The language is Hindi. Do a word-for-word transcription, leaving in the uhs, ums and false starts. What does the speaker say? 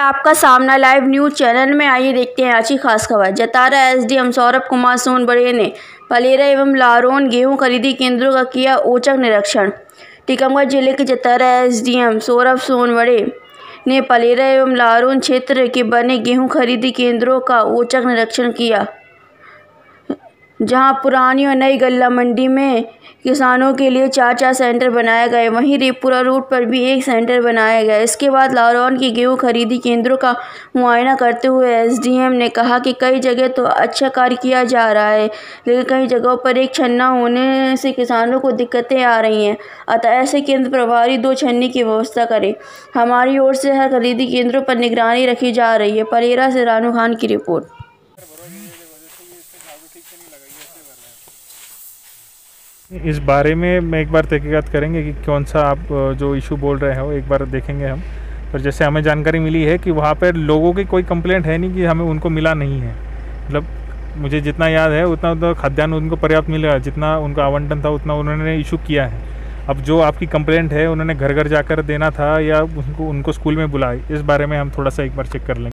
आपका सामना लाइव न्यूज चैनल में। आइए देखते हैं आज की खास खबर। जतारा एसडीएम सौरभ कुमार सोनबड़े ने पलेरा एवं लारोन गेहूं खरीदी केंद्रों का किया औचक निरीक्षण। टीकमगढ़ जिले के जतारा एसडीएम सौरभ सोनबड़े ने पलेरा एवं लारोन क्षेत्र के बने गेहूं खरीदी केंद्रों का औचक निरीक्षण किया, जहां पुरानी और नई गल्ला मंडी में किसानों के लिए चार चार सेंटर बनाए गए, वहीं रेपुरा रोड पर भी एक सेंटर बनाया गया। इसके बाद लारोन के गेहूं खरीदी केंद्रों का मुआयना करते हुए एसडीएम ने कहा कि कई जगह तो अच्छा कार्य किया जा रहा है, लेकिन कई जगहों पर एक छन्ना होने से किसानों को दिक्कतें आ रही हैं। अतः ऐसे केंद्र प्रभारी दो छन्ने की व्यवस्था करें। हमारी ओर से हर खरीदी केंद्रों पर निगरानी रखी जा रही है। पलेरा से रानू खान की रिपोर्ट। इस बारे में मैं एक बार तहकीकात करेंगे कि कौन सा आप जो इशू बोल रहे हो, एक बार देखेंगे हम। पर जैसे हमें जानकारी मिली है कि वहाँ पर लोगों की कोई कंप्लेंट है नहीं कि हमें उनको मिला नहीं है। मतलब मुझे जितना याद है उतना उतना खाद्यान्न उनको पर्याप्त मिला, जितना उनका आवंटन था उतना उन्होंने इशू किया है। अब जो आपकी कंप्लेंट है उन्होंने घर घर जाकर देना था या उनको उनको स्कूल में बुलाए, इस बारे में हम थोड़ा सा एक बार चेक कर लेंगे।